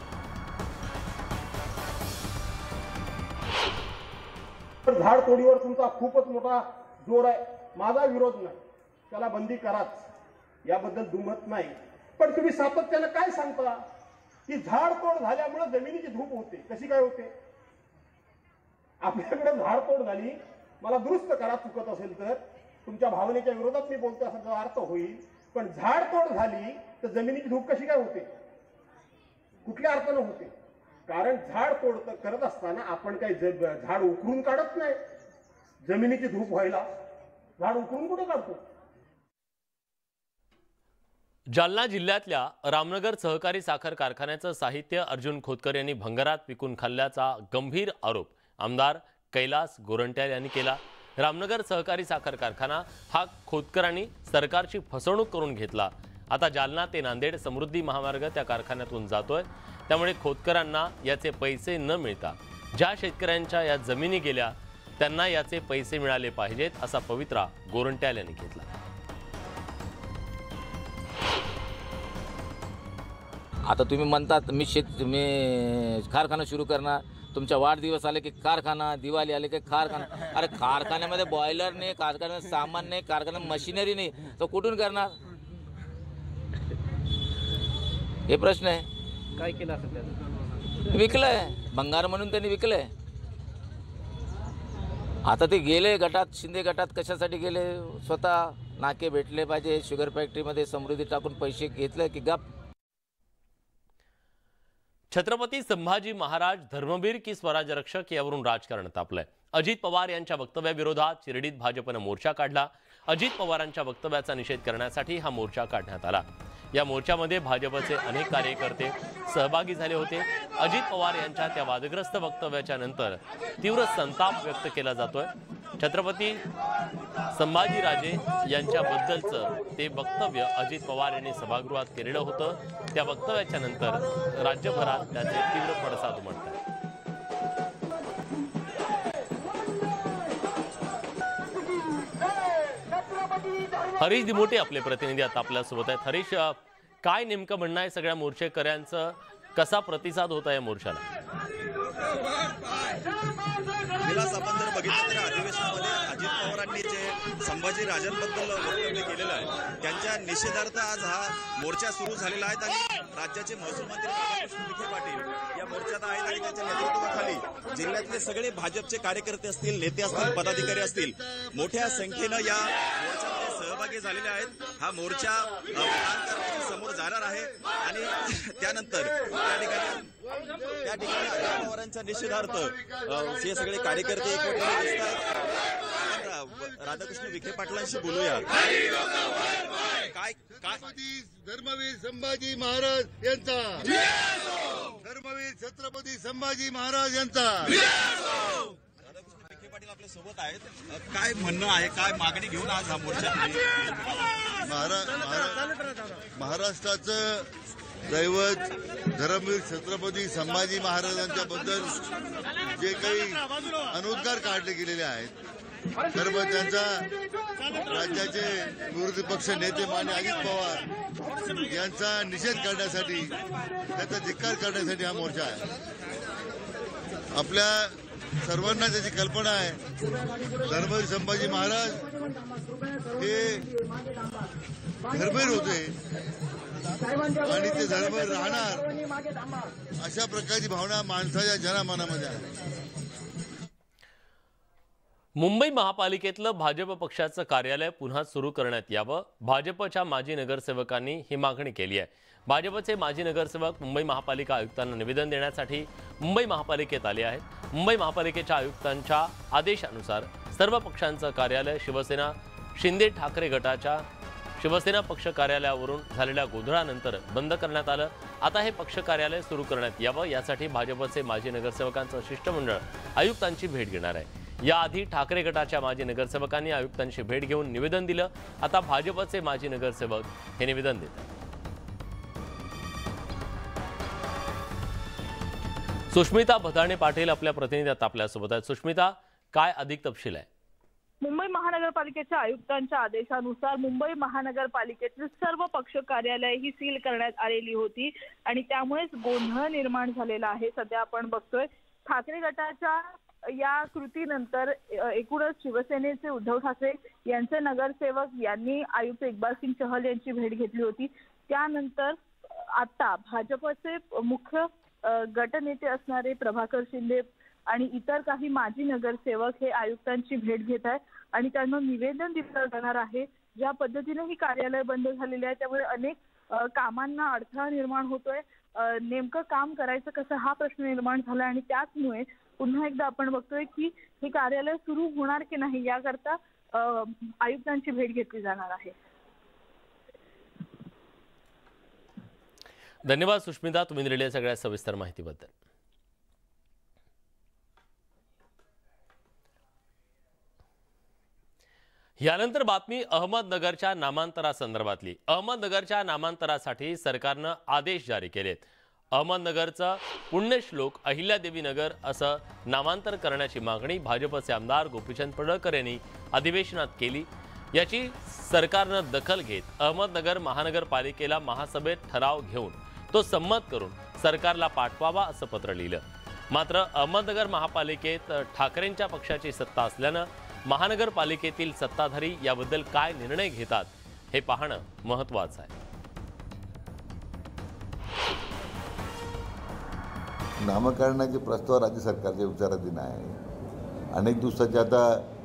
झाड तोडीवर तुमचा खूपच मोठा जोर आहे. माझा विरोध नाही, त्याला बंदी कराच, याबद्दल दुमत नाही. पण तुम्ही सातत्यानं काय सांगता की झाड तोड झाल्यामुळे जमिनीची धूप होते. कशी काय होते? आपल्याकडे झाड तोड झाली, मला दुरुस्त करा चुकत असेल तर, तुमच्या भावनेच्या विरोधात मी बोलतो असा अर्थ होईल. पण झाड तोड झाली तर जमिनीची धूप कशी काय होते? कुठल्या अर्थानं होते? कारण झाड तोड करत असताना आपण काही झाड उकरून काढत नाही. जमिनीची धूप व्हायला झाड उकरून कुठे काढतो? जालना जिल्ह्यातल्या रामनगर सहकारी साखर कारखान्याचं साहित्य अर्जुन खोतकर यांनी भंगारात विकून खाल्ल्याचा गंभीर आरोप आमदार कैलास गोरंट्याल यांनी केला. रामनगर सहकारी साखर कारखाना हा खोतकरांनी सरकारची फसवणूक करून घेतला. आता जालना ते नांदेड समृद्धी महामार्ग त्या कारखान्यातून जातोय. त्यामुळे खोतकरांना याचे पैसे न मिळता ज्या शेतकऱ्यांच्या या जमिनी गेल्या त्यांना याचे पैसे मिळाले पाहिजेत असा पवित्रा गोरंट्याल यांनी घेतला. आता तुम्ही म्हणतात मी शेत मी कारखाना सुरू करणार, तुमच्या वाढदिवस आले की कारखाना, दिवाळी आले की कारखाना. अरे कारखान्यामध्ये बॉयलर नाही, कारखान्यात सामान नाही, कारखान्यात मशिनरी नाही, तो कुठून करणार? हे प्रश्न आहे. काय केलं असं त्याचं? विकलंय, भंगार म्हणून त्यांनी विकलंय. आता ते गेले गटात, शिंदे गटात कशासाठी गेले? स्वतः नाके भेटले पाहिजे. शुगर फॅक्टरीमध्ये समृद्धी टाकून पैसे घेतले की गप. छत्रपती संभाजी महाराज धर्मवीर की स्वराज्य रक्षक यावरून राजकारण तापलंय. अजित पवार यांच्या वक्तव्याविरोधात शिर्डीत भाजपनं मोर्चा काढला. अजित पवारांच्या वक्तव्याचा निषेध करण्यासाठी हा मोर्चा काढण्यात आला. या मोर्चामध्ये भाजपचे अनेक कार्यकर्ते सहभागी झाले होते. अजित पवार यांच्या त्या वादग्रस्त वक्तव्याच्या नंतर तीव्र संताप व्यक्त केला जातोय. छत्रपती संभाजीराजे यांच्याबद्दलचं ते वक्तव्य अजित पवार यांनी सभागृहात केलेलं होतं. त्या वक्तव्याच्या नंतर राज्यभरात त्याचे तीव्र पडसाद उमटतात. हरीश दिमोटे आपले प्रतिनिधी आता आपल्या सोबत आहेत. हरीश, काय नेमकं म्हणणं आहे सगळ्या मोर्चेकऱ्यांचं? कसा प्रतिसाद होता या मोर्चाला? विलास, आपण जर बघितलं तर अधिवेशनामध्ये अजित पवारांनी जे संभाजी राजांबद्दल वक्तव्य केलेलं आहे त्यांच्या निषेधार्थ आज हा मोर्चा सुरू झालेला आहे. आणि राज्याचे महसूल मंत्री राधाकृष्ण विखे पाटील या मोर्चात आहेत आणि त्यांच्या नेतृत्वाखाली जिल्ह्यातले सगळे भाजपचे कार्यकर्ते असतील, नेते असतील, पदाधिकारी असतील, मोठ्या संख्येनं या मोर्चामध्ये सहभागी झालेले आहेत. हा मोर्चा विधानकारच्या समोर जाणार आहे आणि त्यानंतर त्या ठिकाणी त्या ठिकाणी अजित पवारांच्या निषेधार्थ हे सगळे कार्यकर्ते एकवटलेले दिसतात. आपण राधाकृष्ण विखे पाटलांशी बोलूया. काय काय धर्मवीर संभाजी महाराज यांचा, धर्मवीर छत्रपती संभाजी महाराज यांचा. राधाकृष्ण विखे पाटील आपल्या सोबत आहेत. काय म्हणणं आहे, काय मागणी घेऊन आज हा मोर्चा? महाराष्ट्राचं दैवत धर्मवीर छत्रपती संभाजी महाराजांच्या बद्दल जे काही अनुद्गार काढले गेलेले आहेत, सर्व त्यांचा राज्याचे विरोधी पक्ष नेते मान्य अजित पवार यांचा निषेध करण्यासाठी, त्याचा धिक्कार करण्यासाठी हा मोर्चा आहे. आपल्या सर्वांना त्याची कल्पना आहे. धर्मवीर संभाजी महाराज हे धर्मवीर होते आणि ते धर्मवीर राहणार, अशा प्रकारची भावना माणसाच्या जनमानामध्ये आहे. मुंबई महापालिकेतलं भाजप पक्षाचं कार्यालय पुन्हा सुरू करण्यात यावं, भाजपच्या माजी नगरसेवकांनी ही मागणी केली आहे. भाजपचे माजी नगरसेवक मुंबई महापालिका आयुक्तांना निवेदन देण्यासाठी मुंबई महापालिकेत आले आहेत. मुंबई महापालिकेच्या आयुक्तांच्या आदेशानुसार सर्व पक्षांचं कार्यालय शिवसेना शिंदे ठाकरे गटाच्या शिवसेना पक्ष कार्यालयावरून झालेल्या गोंधळानंतर बंद करण्यात आलं. आता हे पक्ष कार्यालय सुरू करण्यात यावं यासाठी भाजपचे माजी नगरसेवकांचं शिष्टमंडळ आयुक्तांची भेट घेणार आहे. याआधी ठाकरे गटाच्या माजी नगरसेवकांनी आयुक्तांची भेट घेऊन निवेदन दिलं. आता भाजपचे माजी नगरसेवक हे निवेदन देतात. सुष्मिता भदाणे पाटील आपल्या प्रतिनिधी आपल्यासोबत आहेत. सुष्मिता, काय अधिक तपशील आहे? मुंबई महानगरपालिकेच्या आयुक्तांच्या आदेशानुसार मुंबई महानगरपालिकेतील सर्व पक्ष कार्यालय ही सील करण्यात आलेली होती आणि त्यामुळेच गोंधळ निर्माण झालेला आहे। सध्या आपण बघतोय ठाकरे गटाच्या या कृतीनंतर एकूणच शिवसेनेचे उद्धव ठाकरे यांचे नगरसेवक यांनी आयुक्त इक्बाल सिंग चहल यांची भेट घेतली होती। त्यानंतर आता भाजपचे मुख्य गटनेते असणारे प्रभाकर शिंदे आणि इतर काही माजी नगरसेवक हे आयुक्तांची भेट घेत आहेत आणि त्यांना निवेदन दिलं जाणार आहे। ज्या पद्धतीने ही कार्यालय बंद झालेली आहे त्यामुळे अनेक कामांना अडथळा निर्माण होतोय। नेमकं काम करायचं कसं हा प्रश्न निर्माण झाला आणि त्याचमुळे पुन्हा एकदा आपण बघतोय की हे कार्यालय सुरू होणार की नाही याकरता आयुक्तांची भेट घेतली जाणार आहे। धन्यवाद सुष्मिता, तुम्ही दिलेल्या सगळ्या सविस्तर माहितीबद्दल। यानंतर बातमी अहमदनगरच्या नामांतरासंदर्भातली। अहमदनगरच्या नामांतरासाठी सरकारनं आदेश जारी केलेत। अहमदनगरचं पुण्यश्लोक अहिल्यादेवी नगर असं नामांतर करण्याची मागणी भाजपचे आमदार गोपीचंद पडळकर यांनी अधिवेशनात केली। याची सरकारनं दखल घेत अहमदनगर महानगरपालिकेला महासभेत ठराव घेऊन तो संमत करून सरकारला पाठवावा असं पत्र लिहिलं। मात्र अहमदनगर महापालिकेत ठाकरेंच्या पक्षाची सत्ता असल्यानं महानगरपालिकेतील सत्ताधारी याबद्दल काय निर्णय घेतात हे पाहणं महत्त्वाचं आहे। नामकरणाचे प्रस्ताव राज्य सरकारच्या विचाराधीन आहे। अनेक दिवसाची आता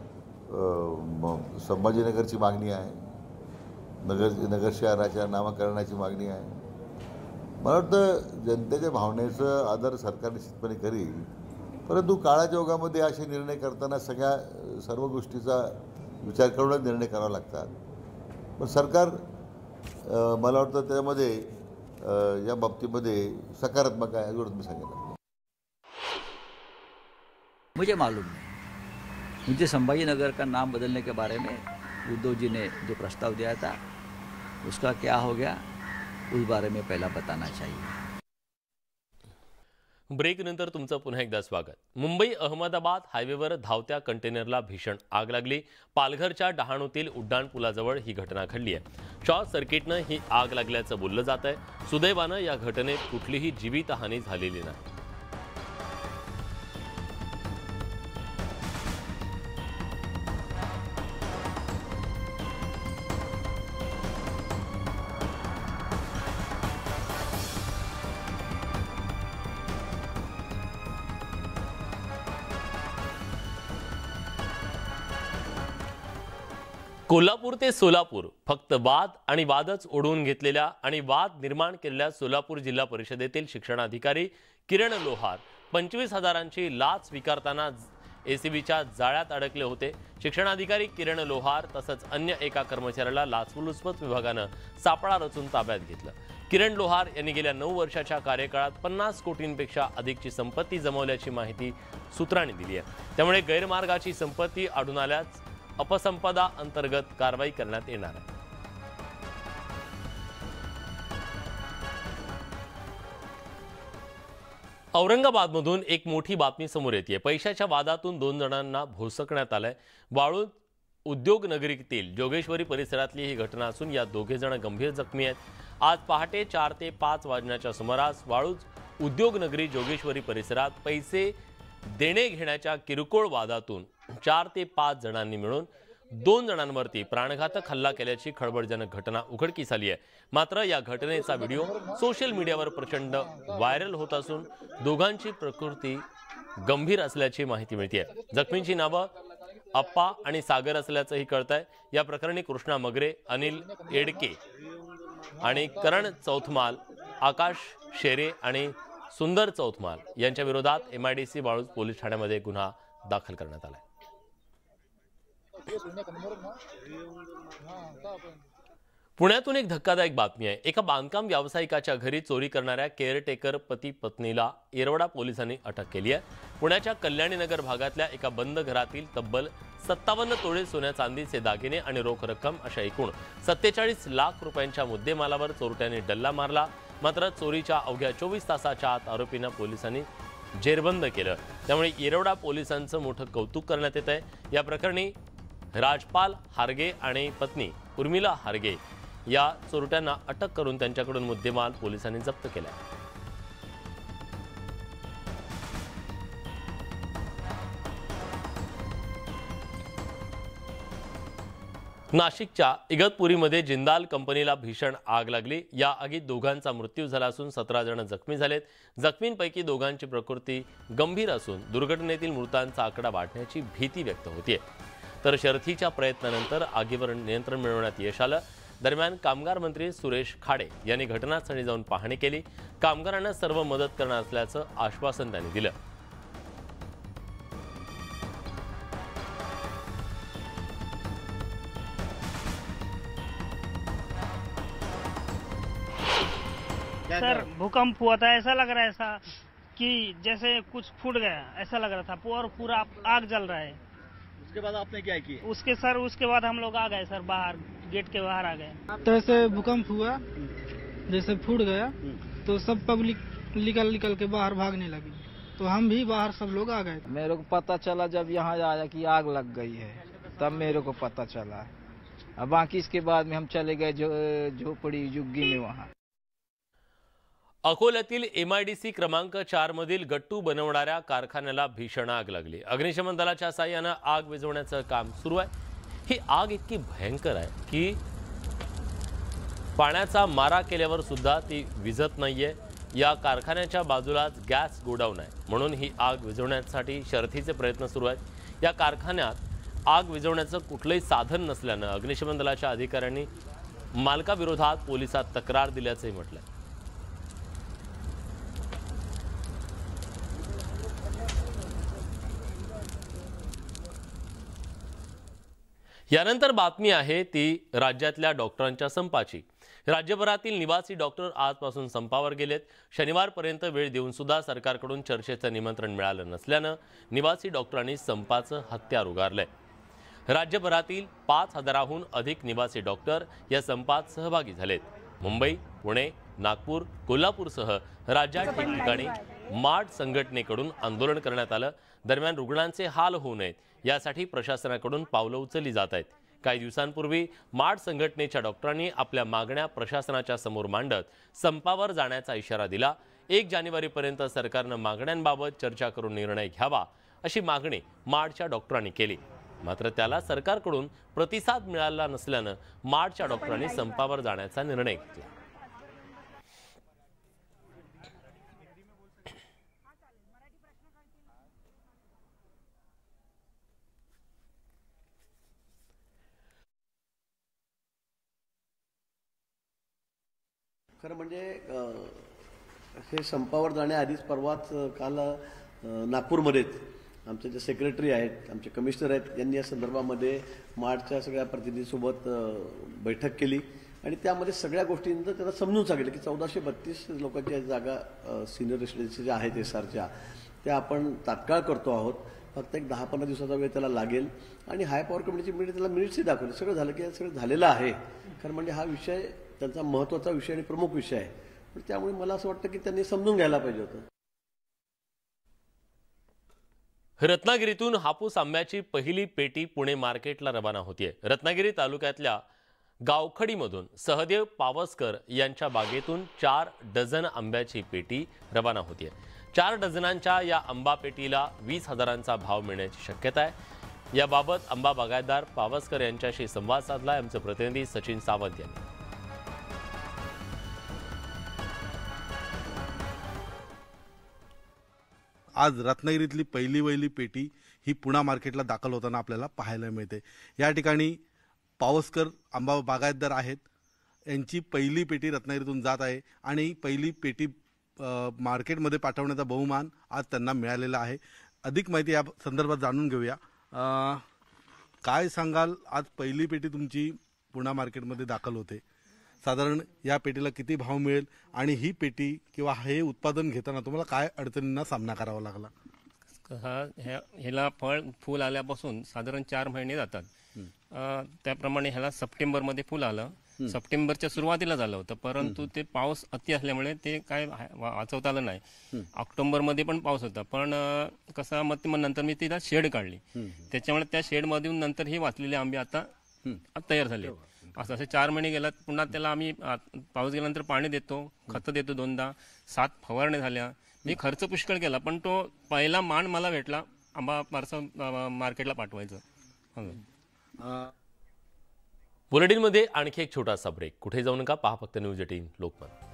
संभाजीनगरची मागणी आहे, नगर नगर शहराच्या नामकरणाची मागणी आहे। मला वाटतं जनतेच्या भावनेचं आदर सरकार निश्चितपणे करेल, परंतु काळाच्या ओघामध्ये असे निर्णय करताना सगळ्या सर्व गोष्टीचा विचार करूनच निर्णय करावा लागतात। पण सरकार मला वाटतं त्यामध्ये या बाबतीमध्ये सकारात्मक आहे एवढं मी सांगितलं। मुझे मालूम नहीं, मुझे संभाजी नगर का नाम बदलने के बारे में उद्धव जी ने जो प्रस्ताव दिया था उसका क्या हो गया उस बारे में पहला बताना चाहिए। ब्रेक नंतर तुमचं पुन्हा एकदा स्वागत। मुंबई अहमदाबाद हायवेवर धावत्या कंटेनरला भीषण आग लागली। पालघरच्या डहाणूतील उड्डाण पुलाजवळ ही घटना घडली आहे। शॉर्ट सर्किटनं ही आग लागल्याचं बोललं जात आहे। सुदैवानं या घटनेत कुठलीही जीवितहानी झालेली नाही। कोल्हापूर ते सोलापूर फक्त वाद आणि वादच ओढवून घेतलेल्या आणि वाद निर्माण केलेल्या सोलापूर जिल्हा परिषदेतील शिक्षणाधिकारी किरण लोहार पंचवीस हजारांची लाच स्वीकारताना एसीबीच्या जाळ्यात अडकले होते। शिक्षणाधिकारी किरण लोहार तसंच अन्य एका कर्मचाऱ्याला लाचलुचपत विभागानं सापळा रचून ताब्यात घेतलं। किरण लोहार यांनी गेल्या नऊ वर्षाच्या कार्यकाळात पन्नास कोटींपेक्षा अधिकची संपत्ती जमवल्याची माहिती सूत्रांनी दिली आहे। त्यामुळे गैरमार्गाची संपत्ती आढळून आल्यास अपसंपदा अंतर्गत कारवाई करण्यात येणार आहे। औरंगाबादमधून एक मोठी बातमी समोर येते। पैशाच्या वादातून दोन जणांना भोसकण्यात आलंय। वाळूज उद्योग नगरीतील जोगेश्वरी परिसरातली ही घटना असून या दोघे जण गंभीर जखमी आहेत। आज पहाटे चार ते पाच वाजण्याच्या सुमारास वाळूज उद्योग नगरी जोगेश्वरी परिसरात पैसे देणे घेण्याच्या किरकोळ वादातून चार ते पाच जणांनी मिळून दोन जणांवरती प्राणघातक हल्ला केल्याची खळबळजनक घटना उघडकीस आली आहे। मात्र या घटनेचा व्हिडिओ सोशल मीडियावर प्रचंड व्हायरल होत असून दोघांची प्रकृती गंभीर असल्याची माहिती मिळते। जखमींची नावं अप्पा आणि सागर असल्याचंही कळतंय। या प्रकरणी कृष्णा मगरे, अनिल एडके आणि करण चौथमाल, आकाश शेरे आणि सुंदर चौथमाल यांच्या विरोधात एमआयडीसी वाळूज पोलीस ठाण्यामध्ये गुन्हा दाखल करण्यात आला आहे। पुण्यातून एक धक्कादायक बातमी आहे। एका बांधकाम व्यावसायिकाच्या घरी चोरी करणाऱ्या केअरटेकर पती पत्नीला येरवडा पोलिसांनी अटक केली आहे। पुण्याच्या कल्याणीनगर भागातल्या एका बंद घरातील तब्बल सत्तावन्न तोळे सोन्या चांदीचे दागिने आणि रोख रक्कम अशा एकूण सत्तेचाळीस लाख रुपयांच्या मुद्देमालावर चोरट्यांनी डल्ला मारला। मात्र चोरीच्या अवघ्या चोवीस तासाच्या आत आरोपींना पोलिसांनी जेरबंद केलं। त्यामुळे येरवडा पोलिसांचं मोठं कौतुक करण्यात येत आहे। या प्रकरणी राजपाल हारगे आणि पत्नी उर्मिला हारगे या चोरट्यांना अटक करून त्यांच्याकडून मुद्देमाल पोलिसांनी जप्त केला. नाशिकच्या इगतपुरीमध्ये जिंदाल कंपनीला भीषण आग लागली. या आगीत दोघांचा मृत्यू झाला असून सतरा जण जखमी झालेत. जखमींपैकी दोघांची प्रकृती गंभीर असून दुर्घटनेतील मृतांचा आकडा वाढण्याची भीती व्यक्त होतीये. तर शर्थीच्या प्रयत्नानंतर आगीवर नियंत्रण मिळवण्यात यश आलं. दरम्यान कामगार मंत्री सुरेश खाडे यांनी घटनास्थळी जाऊन पाहणी केली. कामगारांना सर्व मदत करणार असल्याचं आश्वासन त्यांनी दिलं. सर भूकंप हुआ था, ऐसा लग रहा है ऐसा कि जैसे कुछ फूट गया, ऐसा लग रहा था और पूरा आग जल रहा है. उसके बाद आपने क्या किया? उसके सर उसके बाद हम लोग आ गए सर, बाहर गेट के बाहर आ गए. तो ऐसे भूकंप हुआ, जैसे फूट गया तो सब पब्लिक निकल निकल के बाहर भागने लगी, तो हम भी बाहर सब लोग आ गए. मेरे को पता चला जब यहाँ आया कि आग लग गई है, तब मेरे को पता चला. अब बाकी इसके बाद में हम चले गए जो झोपड़ी जुग्गी में. वहाँ अकोल्यातील एमआयडीसी क्रमांक चार मधील गट्टू बनवणाऱ्या कारखान्याला भीषण आग लागली. अग्निशमन दलाच्या साहाय्यानं आग विझवण्याचं काम सुरू आहे. ही आग इतकी भयंकर आहे की पाण्याचा मारा केल्यावर सुद्धा ती विझत नाहीये. या कारखान्याच्या बाजूलाच गॅस गोडाऊन आहे, म्हणून ही आग विझवण्यासाठी शर्थीचे प्रयत्न सुरू आहेत. या कारखान्यात आग विझवण्याचं कुठलंही साधन नसल्यानं अग्निशमन दलाच्या अधिकाऱ्यांनी मालकाविरोधात पोलिसात तक्रार दिल्याचंही म्हटलंय. यानंतर बातमी आहे ती राज्यातल्या डॉक्टरांच्या संपाची. राज्यभरातील निवासी डॉक्टर आजपासून संपावर गेलेत. शनिवारपर्यंत वेळ देऊन सुद्धा सरकारकडून चर्चेचं निमंत्रण मिळालं नसल्यानं निवासी डॉक्टरांनी संपाचं हत्यार उगारलंय. राज्यभरातील पाच हजाराहून अधिक निवासी डॉक्टर या संपात सहभागी झालेत. मुंबई, पुणे, नागपूर, कोल्हापूरसह राज्यात ठिकठिकाणी मार्ड संघटनेकडून आंदोलन करण्यात आलं. दरम्यान रुग्णांचे हाल होऊ नयेत यासाठी प्रशासनाकडून पावलं उचलली जात आहेत. काही दिवसांपूर्वी मार्ड संघटनेच्या डॉक्टरांनी आपल्या मागण्या प्रशासनाच्या समोर मांडत संपावर जाण्याचा इशारा दिला. एक जानेवारीपर्यंत सरकारनं मागण्यांबाबत चर्चा करून निर्णय घ्यावा अशी मागणी मार्डच्या डॉक्टरांनी केली. मात्र त्याला सरकारकडून प्रतिसाद मिळाला नसल्यानं मार्डच्या डॉक्टरांनी संपावर जाण्याचा निर्णय घेतला. खरं म्हणजे हे संपावर जाण्याआधीच परवाच काल नागपूरमध्येच आमचे जे सेक्रेटरी आहेत, आमचे कमिशनर आहेत, यांनी या संदर्भामध्ये मार्डच्या सगळ्या प्रतिनिधींसोबत बैठक केली आणि त्यामध्ये सगळ्या गोष्टींचं त्यांना समजून सांगितलं की चौदाशे बत्तीस लोकांच्या जागा सिनियर रेसिडेन्सी ज्या आहेत एस आरच्या त्या आपण तात्काळ करतो आहोत. फक्त एक दहा पंधरा दिवसाचा वेळ त्याला लागेल आणि हाय पॉवर कमिटीची मिनिट त्याला मिनिट्सही दाखवले. सगळं झालं की सगळं झालेलं आहे. कारण म्हणजे हा विषय त्यांचा महत्त्वाचा विषय आणि प्रमुख विषय आहे. पण त्यामुळे मला असं वाटतं की त्यांनी समजून घ्यायला पाहिजे होतं. रत्नागिरीतून हापूस आंब्याची पहिली पेटी पुणे मार्केटला रवाना होतीये. रत्नागिरी तालुक्यातल्या गावखडीमधून सहदेव पावसकर यांच्या बागेतून चार डझन आंब्याची पेटी रवाना होतीये. चार डझनांच्या या आंबा पेटीला वीस हजारांचा भाव मिळण्याची शक्यता आहे. याबाबत आंबा बागायतदार पावसकर यांच्याशी संवाद साधला आमचे प्रतिनिधी सचिन सावंत यांनी. आज रत्नागिरीतली पहिली वहिली पेटी ही पुणा मार्केटला दाखल होताना आपल्याला पाहायला मिळते. या ठिकाणी पावसकर आंबा बागायतदार आहेत. यांची पहिली पेटी रत्नागिरीतून जात आहे आणि पहिली पेटी मार्केटमध्ये पाठवण्याचा बहुमान आज त्यांना मिळालेला आहे. अधिक माहिती या संदर्भात जाणून घेऊया. काय सांगाल, आज पहिली पेटी तुमची पुणा मार्केटमध्ये दाखल होते, साधारण या पेटीला किती भाव मिळेल आणि ही पेटी किंवा हे उत्पादन घेताना तुम्हाला काय अडचणींना सामना करावा लागला? हा ह्याला फळ फूल आल्यापासून साधारण चार महिने जातात. त्याप्रमाणे ह्याला सप्टेंबरमध्ये फूल आलं सप्टेंबरच्या सुरुवातीला झालं होतं, परंतु ते पाऊस अति असल्यामुळे ते काय वाचवता आलं नाही. ऑक्टोबरमध्ये पण पाऊस होता, पण कसं मग ते मग नंतर मी तिला शेड काढली, त्याच्यामुळे त्या शेडमधून नंतर हे वाचलेले आंबे आता तयार झाले. असं असे चार महिने गेलात. पुन्हा त्याला आम्ही पाऊस गेल्यानंतर पाणी देतो, खतं देतो दोनदा, सात फवारण्या झाल्या. मी खर्च पुष्कळ केला, पण तो पहिला मान मला भेटला आंबा पार्सल मार्केटला पाठवायचं. बुलेटिनमध्ये आणखी एक छोटासा ब्रेक. कुठे जाऊ नका, पहा फक्त न्यूज एटीन लोकमत.